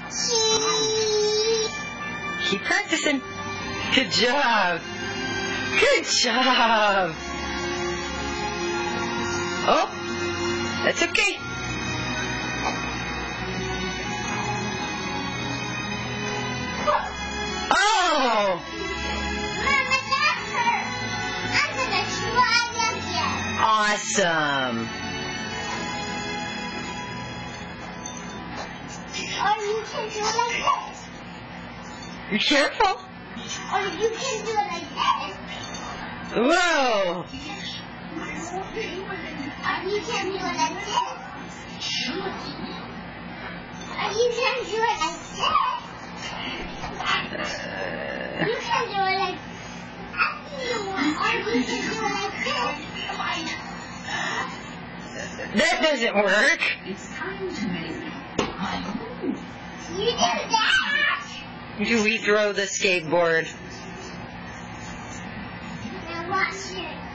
Keep practicing. Good job. Good job. Oh, that's okay. Oh! Mama, that hurt. I'm gonna try again. Awesome. Or you can do it like this. Be careful. Or you can do it like this. Whoa. Or you can do it like this. Or you can do it like this. You can do it like this. Or you can do it like this. That doesn't work. You do that. Do we throw the skateboard? Now watch it.